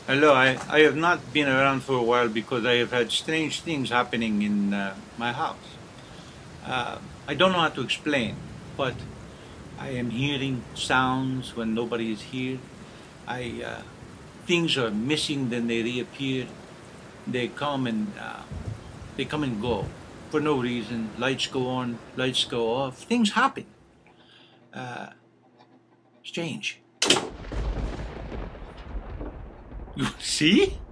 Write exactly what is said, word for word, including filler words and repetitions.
Hello, I, I have not been around for a while because I have had strange things happening in uh, my house. Uh, I don't know how to explain, but I am hearing sounds when nobody is here. I uh, Things are missing, then they reappear. They come and uh, they come and go for no reason. Lights go on, lights go off. Things happen. Uh, Strange. You see?